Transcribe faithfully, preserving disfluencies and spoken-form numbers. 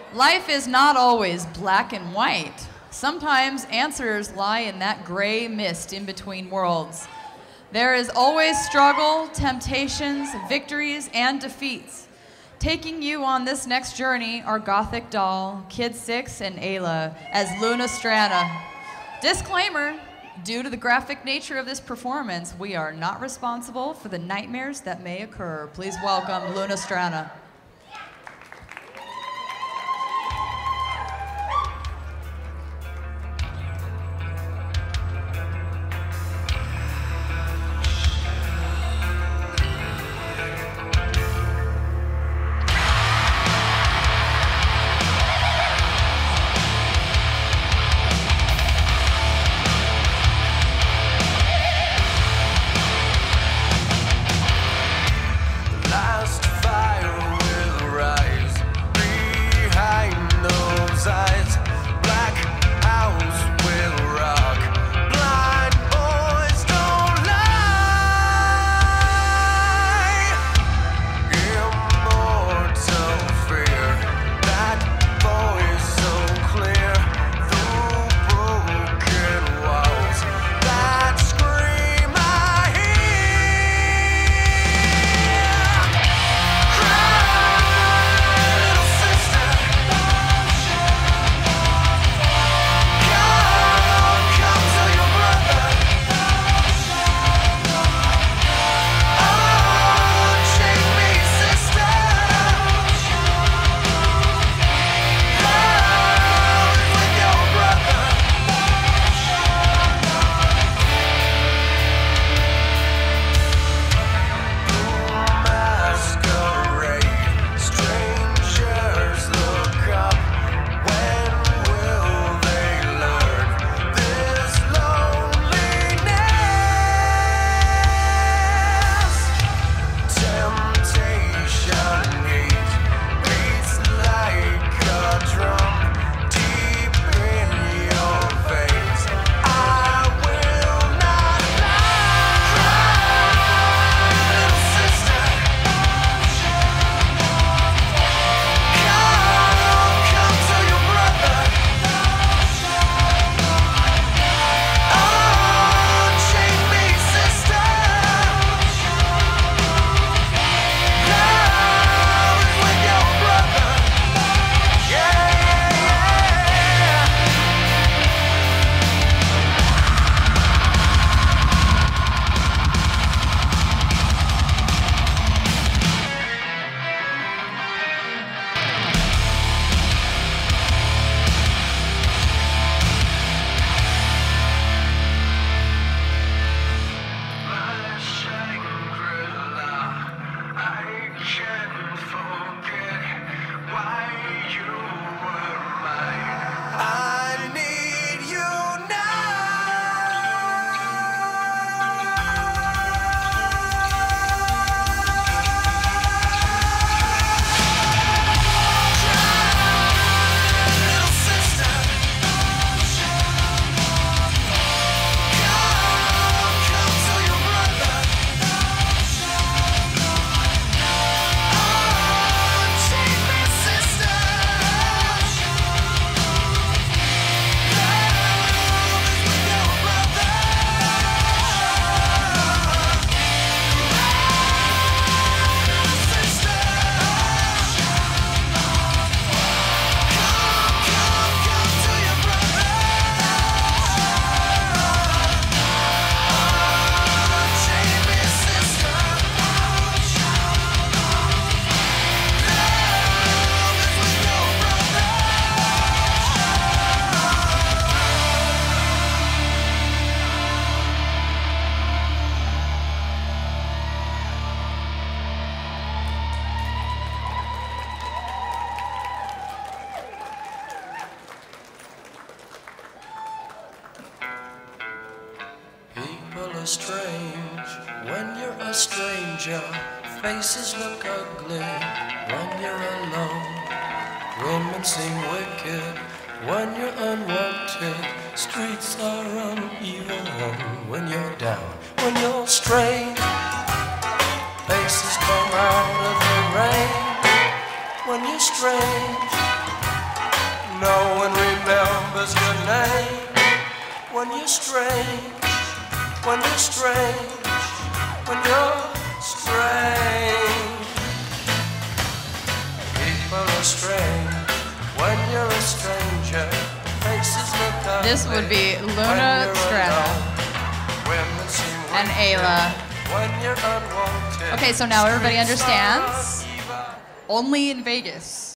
Life is not always black and white. Sometimes answers lie in that gray mist in between worlds. There is always struggle, temptations, victories, and defeats. Taking you on this next journey are Gothikdoll, Kid Sixx, and Ayla as Luna Strana. Disclaimer, due to the graphic nature of this performance, we are not responsible for the nightmares that may occur. Please welcome Luna Strana. People are strange when you're a stranger. Faces look ugly when you're alone. Women seem wicked when you're unwanted. Streets are uneven when you're down. When you're strange, faces come out of the rain. When you're strange, was your name. When you're strange, when you're strange, when you're strange. People are strange when you're a stranger. Faces look ugly. This would be Luna, Strana, and Ayla. When you're unwanted. Okay, so now everybody understands. Only in Vegas.